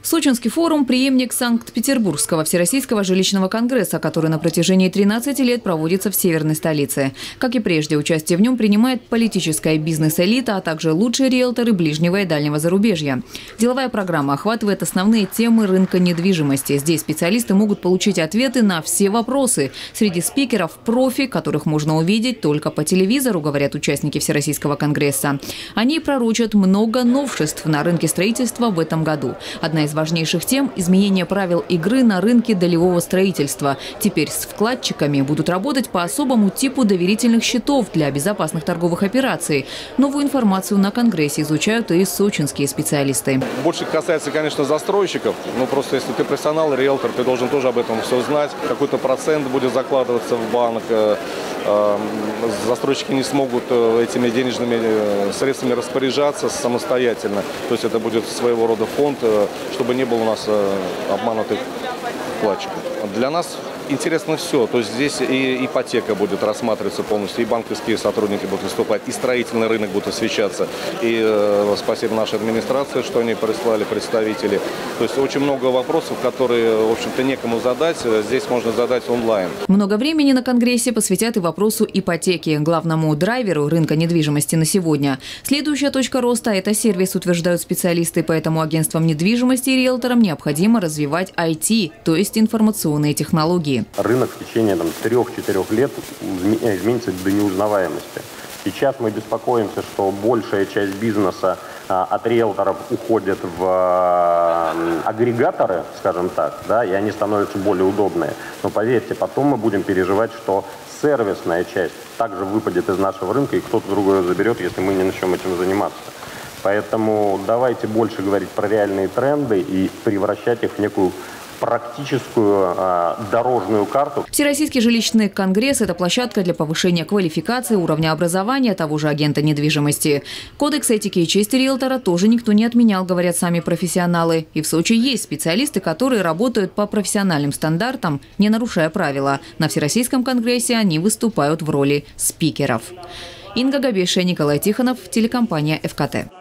Сочинский форум – преемник Санкт-Петербургского Всероссийского жилищного конгресса, который на протяжении 13 лет проводится в северной столице. Как и прежде, участие в нем принимает политическая бизнес-элита, а также лучшие риэлторы ближнего и дальнего зарубежья. Деловая программа охватывает основные темы рынка недвижимости. Здесь специалисты могут получить ответы на все вопросы. Среди спикеров – профи, которых можно увидеть только по телевизору, говорят участники Всероссийского конгресса. Они пророчат много новшеств на рынке строительства в этом году. Одна из важнейших тем – изменение правил игры на рынке долевого строительства. Теперь с вкладчиками будут работать по особому типу доверительных счетов для безопасных торговых операций. Новую информацию на конгрессе изучают и сочинские специалисты. Больше касается, конечно, застройщиков. Но просто если ты профессионал, риэлтор, ты должен тоже об этом все знать. Какой-то процент будет закладываться в банк. Застройщики не смогут этими денежными средствами распоряжаться самостоятельно. То есть это будет своего рода фонд, чтобы не было у нас обманутых вкладчиков. Для нас интересно все. То есть здесь и ипотека будет рассматриваться полностью, и банковские сотрудники будут выступать, и строительный рынок будет освещаться. И спасибо нашей администрации, что они прислали представителей. То есть очень много вопросов, которые, в общем-то, некому задать. Здесь можно задать онлайн. Много времени на конгрессе посвятят и вопросу ипотеки, главному драйверу рынка недвижимости на сегодня. Следующая точка роста – это сервис, утверждают специалисты. Поэтому агентствам недвижимости и риэлторам необходимо развивать IT, то есть информационные технологии. Рынок в течение 3-4 лет изменится до неузнаваемости. Сейчас мы беспокоимся, что большая часть бизнеса от риэлторов уходит в агрегаторы, скажем так, да, и они становятся более удобные. Но поверьте, потом мы будем переживать, что сервисная часть также выпадет из нашего рынка, и кто-то другой ее заберет, если мы не начнем этим заниматься. Поэтому давайте больше говорить про реальные тренды и превращать их в некую практическую дорожную карту. Всероссийский жилищный конгресс – это площадка для повышения квалификации, уровня образования того же агента недвижимости. Кодекс этики и чести риэлтора тоже никто не отменял, говорят сами профессионалы. И в Сочи есть специалисты, которые работают по профессиональным стандартам, не нарушая правила. На Всероссийском конгрессе они выступают в роли спикеров. Инга Габеша, Николай Тихонов, телекомпания ФКТ.